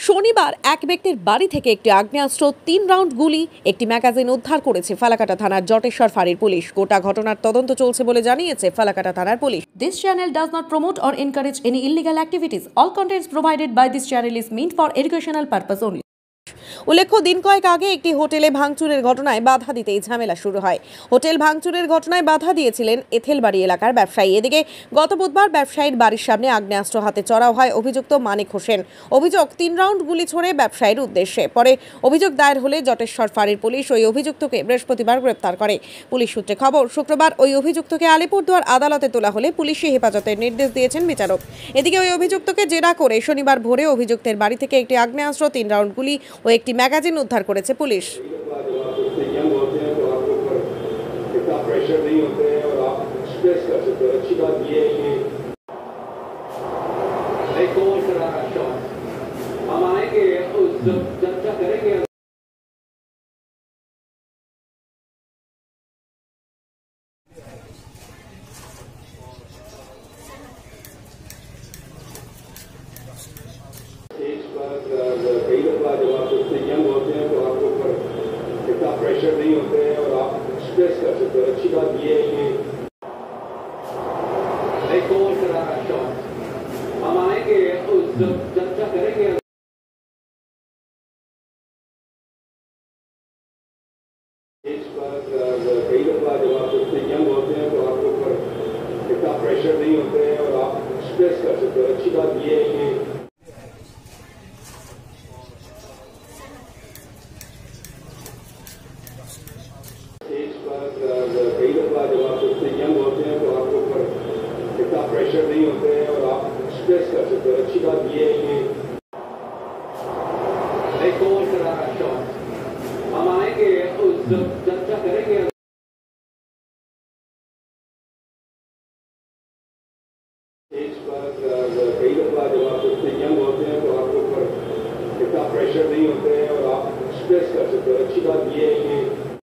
শনিবার এক ব্যক্তির বাড়ি থেকে একটি আগ্নেয়াস্ত্র, 3 রাউন্ড গুলি, একটি ম্যাগাজিন উদ্ধার করেছে ফালাকাটা থানার জটেশ্বর ফাঁড়ির পুলিশ। গোটা ঘটনার তদন্ত চলছে বলে জানিয়েছে ফালাকাটা থানার police. This channel does not promote or encourage any illegal activities. All contents provided by this channel is meant for educational purpose only. উল্লেখ্য, দিন কয়েক আগে একটি হোটেলে ভাঙচুরের ঘটনায় বাধা দিতেই ঝামেলা শুরু হয়। হোটেল ভাঙচুরের ঘটনায় বাধা দিয়েছিলেন এথেলবাড়ি এলাকার ব্যবসায়ী। এদিকে গত বুধবার ব্যবসায়ীর বাড়ির সামনে আগ্নেয়াস্ত্র হাতে চড়াও হয় অভিযুক্ত মানিক হোসেন। অভিযোগ, 3 রাউন্ড গুলি ছোড়ে ব্যবসায়ীর উদ্দেশ্যে। পরে অভিযোগ দায়ের হলে জটেশ্বর ফাঁড়ির পুলিশ ওই অভিযুক্তকে বৃহস্পতিবার গ্রেপ্তার করে। পুলিশ সূত্রে খবর, শুক্রবার ওই অভিযুক্তকে আলিপুরদুয়ার আদালতে তোলা হলে পুলিশি হেফাজতের নির্দেশ দিয়েছেন বিচারক। এদিকে ওই অভিযুক্তকে জেরা করে শনিবার ভোরে অভিযুক্তের বাড়ি থেকে একটি আগ্নেয়াস্ত্র, 3 রাউন্ড গুলি ও একটি ম্যাগাজিন উদ্ধার করেছে পুলিশ। कई दफा जब आप उससे यंग होते हैं तो आपके ऊपर इतना प्रेशर नहीं होते हैं और आप स्ट्रेस कर सकते हो। अच्छी बात ये है कि हम आएंगे उस चर्चा करेंगे। कई दफा जब आप उससे यंग होते हैं तो आपके ऊपर इतना प्रेशर नहीं होते हैं और आप स्ट्रेस कर सकते हो। अच्छी बात ये है कि कई दफा जब आप उससे यंग होते हैं तो आपके ऊपर इतना प्रेशर नहीं होते हैं और आप स्ट्रेस कर सकते हो। अच्छी बात ये है कि हम आएंगे उस चर्चा करेंगे। कई दफा जब आप उससे यंग होते हैं तो आपके ऊपर इतना प्रेशर नहीं होते हैं और आप स्ट्रेस कर सकते हो। अच्छी बात ये है कि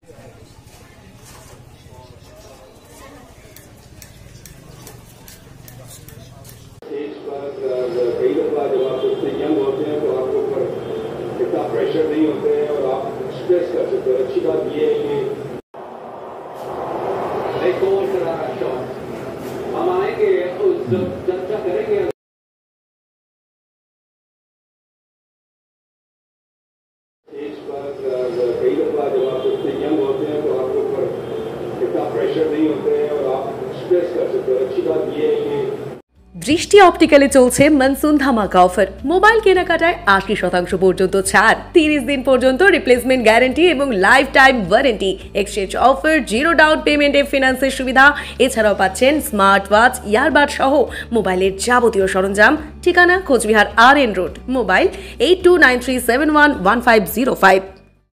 कई दफा जब आप उससे यंग होते हैं तो आपके ऊपर इतना प्रेशर नहीं होते हैं और आप स्ट्रेस कर सकते हो। अच्छी बात ये है कि हम आएंगे उस चर्चा करेंगे। कई दफा जब आप उससे यंग होते हैं तो आपके ऊपर इतना प्रेशर नहीं होते हैं और आप स्ट्रेस कर सकते हो। अच्छी बात ये है कि দৃষ্টি অপটিক্যালে চলছে মনসুন ধামাকা অফার। মোবাইল কেনাকাটায় 80% পর্যন্ত ছাড়, 30 দিন পর্যন্ত রিপ্লেসমেন্ট গ্যারান্টি এবং life time warranty, exchange offer, 0 down পেমেন্টে ফিনান্সের সুবিধা। এছাড়াও পাচ্ছেন স্মার্ট ওয়াচ, ইয়ারবাড সহ মোবাইলের যাবতীয় সরঞ্জাম। ঠিকানা কোচবিহার RN রোড। মোবাইল 8293711505।